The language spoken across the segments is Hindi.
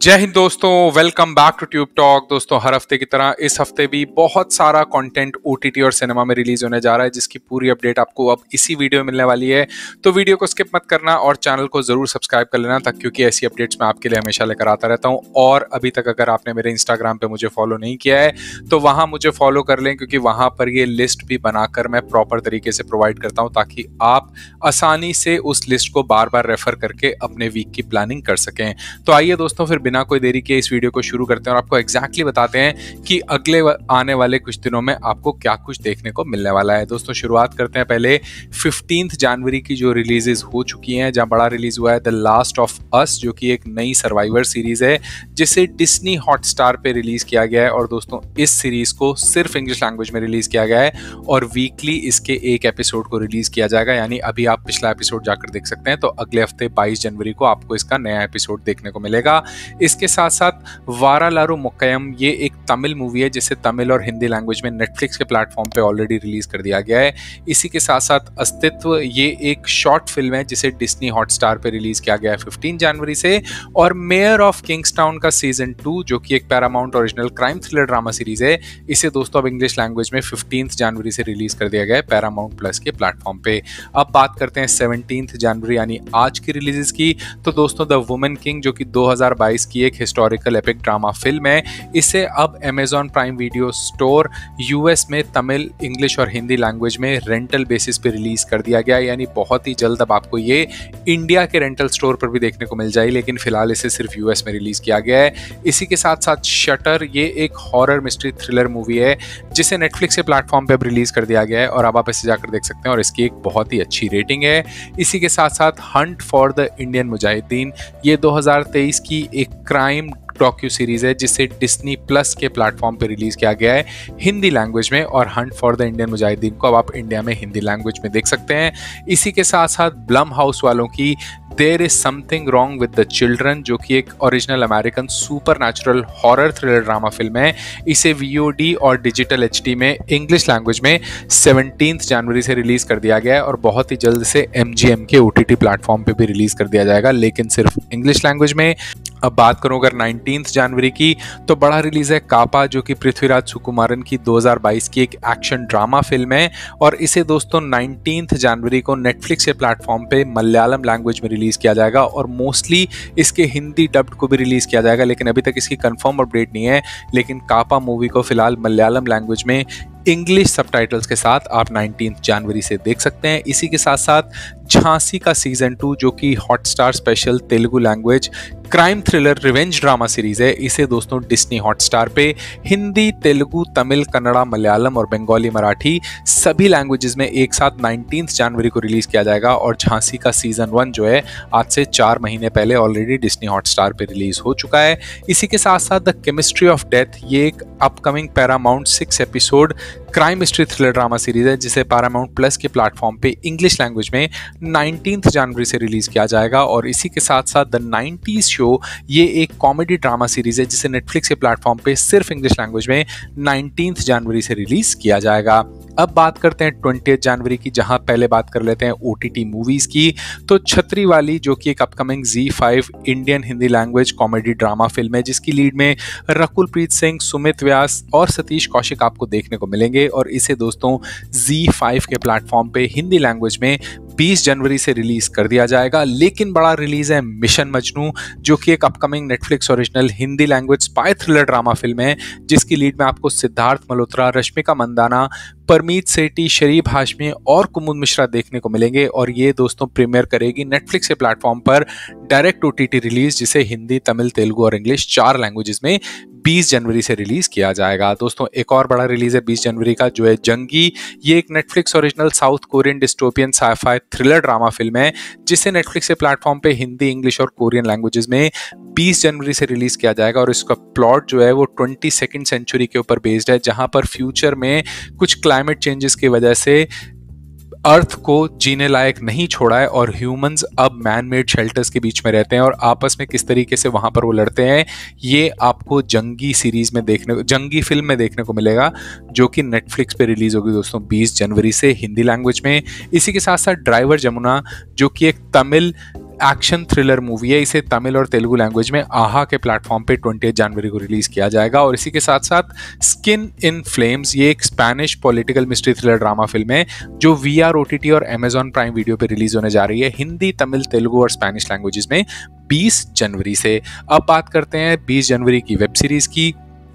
जय हिंद दोस्तों, welcome back to Tube Talk. दोस्तों, हर हफ्ते की तरह इस हफ्ते भी बहुत सारा कंटेंट ओटीटी और सिनेमा में रिलीज होने जा रहा है, जिसकी पूरी अपडेट आपको अब इसी वीडियो में मिलने वाली है। तो वीडियो को स्किप मत करना और चैनल को जरूर सब्सक्राइब कर लेना, तक क्योंकि ऐसी अपडेट्स मैं आपके लिए हमेशा लेकर आता रहता हूँ। और अभी तक अगर आपने मेरे इंस्टाग्राम पे मुझे फॉलो नहीं किया है तो वहां मुझे फॉलो कर लें, क्योंकि वहां पर ये लिस्ट भी बनाकर मैं प्रॉपर तरीके से प्रोवाइड करता हूँ, ताकि आप आसानी से उस लिस्ट को बार बार रेफर करके अपने वीक की प्लानिंग कर सकें। तो आइए दोस्तों, फिर बिना कोई देरी के इस वीडियो को शुरू करते हैं और आपको एग्जैक्टली बताते हैं कि अगले आने वाले कुछ दिनों में आपको क्या कुछ देखने को मिलने वाला है। दोस्तों, शुरुआत करते हैं पहले 15 जनवरी की जो रिलीजेस हो चुकी हैं, जहां बड़ा रिलीज हुआ है द लास्ट ऑफ अस, जो कि एक नई सर्वाइवर सीरीज है जिसे डिज्नी हॉटस्टार पे रिलीज किया गया है। और दोस्तों, इस सीरीज को सिर्फ इंग्लिश लैंग्वेज में रिलीज किया गया है और वीकली इसके एक एपिसोड को रिलीज किया जाएगा। यानी अभी आप पिछला एपिसोड जाकर देख सकते हैं, तो अगले हफ्ते 22 जनवरी को आपको इसका नया एपिसोड देखने को मिलेगा। इसके साथ साथ वारालारू मुक्कयम, ये एक तमिल मूवी है जिसे तमिल और हिंदी लैंग्वेज में नेटफ्लिक्स के प्लेटफॉर्म पे ऑलरेडी रिलीज कर दिया गया है। इसी के साथ साथ अस्तित्व, ये एक शॉर्ट फिल्म है जिसे डिज्नी हॉटस्टार पे रिलीज किया गया है 15 जनवरी से। और मेयर ऑफ किंग्सटाउन का सीजन 2, जो कि एक Paramount original crime thriller drama series है, इसे दोस्तों अब इंग्लिश लैंग्वेज में 15 जनवरी से रिलीज कर दिया गया है पैरामाउंट प्लस के प्लेटफॉर्म पे। अब बात करते हैं 17 जनवरी यानी आज की रिलीजेस की। तो दोस्तों, द वुमेन किंग, जो कि 2022 की एक हिस्टोरिकल एपिक ड्रामा फिल्म है, इसे अब Amazon Prime Video store US में तमिल, इंग्लिश और हिंदी लैंग्वेज में रेंटल बेसिस पे रिलीज कर दिया गया। यानी बहुत ही जल्द अब आपको ये इंडिया के रेंटल स्टोर पर भी देखने को मिल जाएगी, लेकिन फिलहाल इसे सिर्फ यूएस में रिलीज किया गया है। इसी के साथ साथ शटर, ये एक हॉरर मिस्ट्री थ्रिलर मूवी है जिसे नेटफ्लिक्स के प्लेटफॉर्म पे अब रिलीज कर दिया गया है और अब आप इसे जाकर देख सकते हैं और इसकी एक बहुत ही अच्छी रेटिंग है। इसी के साथ साथ hunt for the Indian Mujahideen, ये 2023 की एक क्राइम डॉक्यू सीरीज है जिसे डिज्नी प्लस के प्लेटफॉर्म पे रिलीज किया गया है हिंदी लैंग्वेज में। और hunt for the Indian Mujahideen को अब आप इंडिया में हिंदी लैंग्वेज में देख सकते हैं। इसी के साथ साथ ब्लम हाउस वालों की there is something wrong with the children, जो कि एक original American supernatural horror thriller drama film है, इसे वीओडी और डिजिटल एचडी में इंग्लिश लैंग्वेज में 17 जनवरी से रिलीज कर दिया गया है और बहुत ही जल्द से एमजीएम के ओटीटी प्लेटफॉर्म पे भी रिलीज कर दिया जाएगा, लेकिन सिर्फ इंग्लिश लैंग्वेज में। अब बात करूं अगर 19 जनवरी की, तो बड़ा रिलीज है कापा, जो कि पृथ्वीराज सुकुमारन की 2022 की एक एक्शन ड्रामा फिल्म है और इसे दोस्तों 19 जनवरी को नेटफ्लिक्स के प्लेटफॉर्म पे मलयालम लैंग्वेज में रिलीज किया जाएगा और मोस्टली इसके हिंदी डब्ड को भी रिलीज किया जाएगा, लेकिन अभी तक इसकी कंफर्म अपडेट नहीं है। लेकिन कापा मूवी को फिलहाल मलयालम लैंग्वेज में इंग्लिश सबटाइटल्स के साथ आप 19 जनवरी से देख सकते हैं। इसी के साथ साथ झांसी का सीजन 2, जो कि Hotstar special Telugu language crime thriller revenge drama series है, इसे दोस्तों डिज्नी हॉटस्टार पे हिंदी, तेलुगु, तमिल, कन्नड़ा, मलयालम और बंगाली, मराठी सभी लैंग्वेजेस में एक साथ 19 जनवरी को रिलीज किया जाएगा। और झांसी का सीजन 1 जो है आज से 4 महीने पहले ऑलरेडी डिज्नी हॉटस्टार पे रिलीज हो चुका है। इसी के साथ साथ द केमिस्ट्री ऑफ डेथ, ये एक upcoming Paramount 6 episode crime mystery thriller drama series है जिसे पैरामाउंट प्लस के प्लेटफॉर्म पे इंग्लिश लैंग्वेज में 19 जनवरी से रिलीज किया जाएगा। और इसी के साथ साथ द 90s शो, ये एक कॉमेडी ड्रामा सीरीज है जिसे नेटफ्लिक्स के प्लेटफॉर्म पे सिर्फ इंग्लिश लैंग्वेज में 19 जनवरी से रिलीज किया जाएगा। अब बात करते हैं 20 जनवरी की, जहां पहले बात कर लेते हैं ओटीटी मूवीज की। तो छतरी वाली, जो कि एक upcoming Z5 Indian Hindi language comedy drama film है, जिसकी लीड में रकुल प्रीत सिंह, सुमित व्यास और सतीश कौशिक आपको देखने को मिलेंगे और इसे दोस्तों Z5 के प्लेटफॉर्म पे हिंदी लैंग्वेज में 20 जनवरी से रिलीज कर दिया जाएगा। लेकिन बड़ा रिलीज है मिशन मजनू, जो कि एक upcoming Netflix original Hindi language spy thriller drama film है, जिसकी लीड में आपको सिद्धार्थ मल्होत्रा, रश्मिका मंदाना, परमीत सेठी, शरीफ हाशमी और कुमुद मिश्रा देखने को मिलेंगे। और ये दोस्तों प्रीमियर करेगी नेटफ्लिक्स के प्लेटफॉर्म पर डायरेक्ट ओटीटी रिलीज, जिसे हिंदी, तमिल, तेलुगु और इंग्लिश 4 लैंग्वेजेस में 20 जनवरी से रिलीज किया जाएगा। दोस्तों, एक और बड़ा रिलीज है 20 जनवरी का, जो है जंगी। ये एक Netflix original South Korean dystopian sci-fi thriller drama film है, जिसे नेटफ्लिक्स के प्लेटफॉर्म पे हिंदी, इंग्लिश और कोरियन लैंग्वेजेस में 20 जनवरी से रिलीज किया जाएगा। और इसका प्लॉट जो है वो 22nd सेंचुरी के ऊपर बेस्ड है, जहां पर फ्यूचर में कुछ क्लाइमेट चेंजेस की वजह से अर्थ को जीने लायक नहीं छोड़ा है और ह्यूमंस अब मैन मेड शेल्टर्स के बीच में रहते हैं और आपस में किस तरीके से वहां पर वो लड़ते हैं, ये आपको जंगी सीरीज में जंगी फिल्म में देखने को मिलेगा, जो कि नेटफ्लिक्स पे रिलीज होगी दोस्तों 20 जनवरी से हिंदी लैंग्वेज में। इसी के साथ साथ ड्राइवर जमुना, जो कि एक तमिल एक्शन थ्रिलर मूवी है। इसे तमिल और तेलुगु लैंग्वेज में आहा के प्लेटफॉर्म पे 28 जनवरी को रिलीज किया जाएगा। और इसी के साथ साथ स्किन इन फ्लेम्स, ये एक Spanish political mystery thriller drama film है जो VR OTT और Amazon प्राइम वीडियो पे रिलीज होने जा रही है हिंदी, तमिल, तेलुगु और स्पेनिश लैंग्वेजेस में 20 जनवरी से। अब बात करते हैं 20 जनवरी की वेब सीरीज की।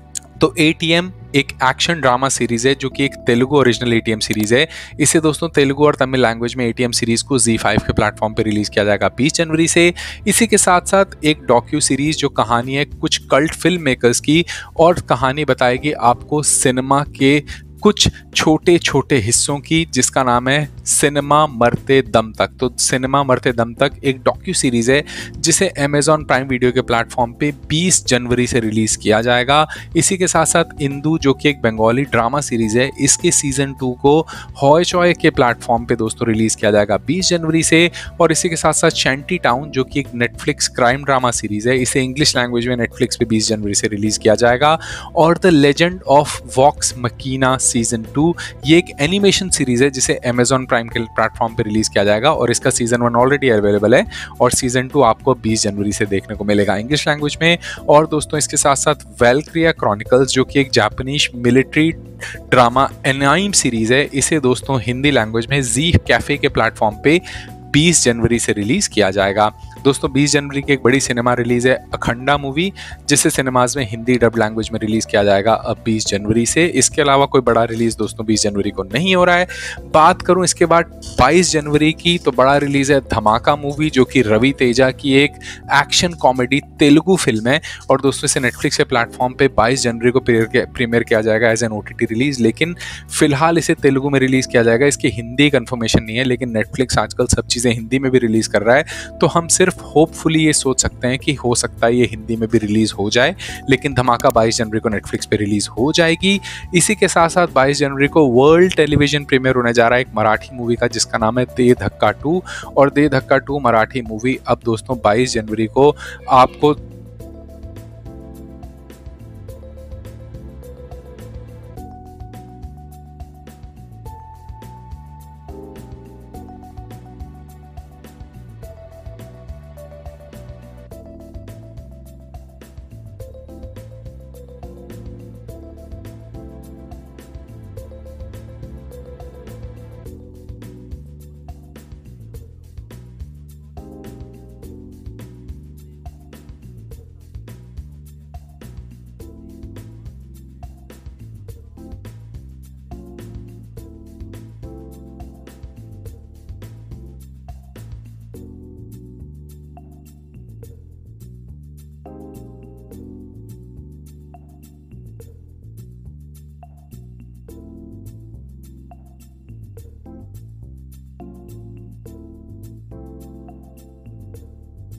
तो ATM एक एक्शन ड्रामा सीरीज है जो कि एक तेलुगु ओरिजिनल ATM सीरीज है। इसे दोस्तों तेलुगु और तमिल लैंग्वेज में ATM सीरीज को ZEE5 के प्लेटफॉर्म पे रिलीज किया जाएगा 20 जनवरी से। इसी के साथ साथ एक डॉक्यू सीरीज जो कहानी है कुछ कल्ट फिल्म मेकर्स की, और कहानी बताएगी आपको सिनेमा के कुछ छोटे छोटे हिस्सों की, जिसका नाम है सिनेमा मरते दम तक। तो सिनेमा मरते दम तक एक डॉक्यू सीरीज है जिसे Amazon प्राइम वीडियो के प्लेटफॉर्म पे 20 जनवरी से रिलीज किया जाएगा। इसी के साथ साथ इंदू जो कि एक बंगाली ड्रामा सीरीज है, इसके सीजन 2 को हॉय चॉय के प्लेटफॉर्म पे दोस्तों रिलीज किया जाएगा 20 जनवरी से। और इसी के साथ साथ शैंटी टाउन जो कि एक नेटफ्लिक्स क्राइम ड्रामा सीरीज है, इसे इंग्लिश लैंग्वेज में नेटफ्लिक्स पे 20 जनवरी से रिलीज किया जाएगा। और the legend of Vox Machina season 2, ये एक एनिमेशन सीरीज है जिसे Amazon प्राइम के प्लेटफॉर्म पे रिलीज किया जाएगा। और इसका सीजन 1 ऑलरेडी अवेलेबल है और सीजन 2 आपको 20 जनवरी से देखने को मिलेगा इंग्लिश लैंग्वेज में। और दोस्तों इसके साथ साथ वैल्क्रिया क्रॉनिकल्स जो कि एक Japanese military drama anime series है, इसे दोस्तों हिंदी लैंग्वेज में जी कैफे के प्लेटफॉर्म पे 20 जनवरी से रिलीज किया जाएगा। दोस्तों 20 जनवरी की एक बड़ी सिनेमा रिलीज है अखंडा मूवी, जिसे सिनेमाज में हिंदी डब लैंग्वेज में रिलीज किया जाएगा अब 20 जनवरी से। इसके अलावा कोई बड़ा रिलीज दोस्तों 20 जनवरी को नहीं हो रहा है। बात करूं इसके बाद 22 जनवरी की, तो बड़ा रिलीज है धमाका मूवी जो कि रवि तेजा की एक एक्शन कॉमेडी तेलुगु फिल्म है। और दोस्तों इसे नेटफ्लिक्स के प्लेटफॉर्म पे 22 जनवरी को प्रीमियर किया जाएगा एज एन OTT रिलीज, लेकिन फिलहाल इसे तेलुगु में रिलीज किया जाएगा। इसकी हिंदी कंफर्मेशन नहीं है, लेकिन नेटफ्लिक्स आजकल सब चीजें हिंदी में भी रिलीज कर रहा है, तो हम सिर्फ होपफुली ये सोच सकते हैं कि हो सकता है ये हिंदी में भी रिलीज हो जाए। लेकिन धमाका 22 जनवरी को नेटफ्लिक्स पे रिलीज हो जाएगी। इसी के साथ साथ 22 जनवरी को वर्ल्ड टेलीविजन प्रीमियर होने जा रहा है एक मराठी मूवी का जिसका नाम है दे धक्का 2। और दे धक्का 2 मराठी मूवी अब दोस्तों 22 जनवरी को आपको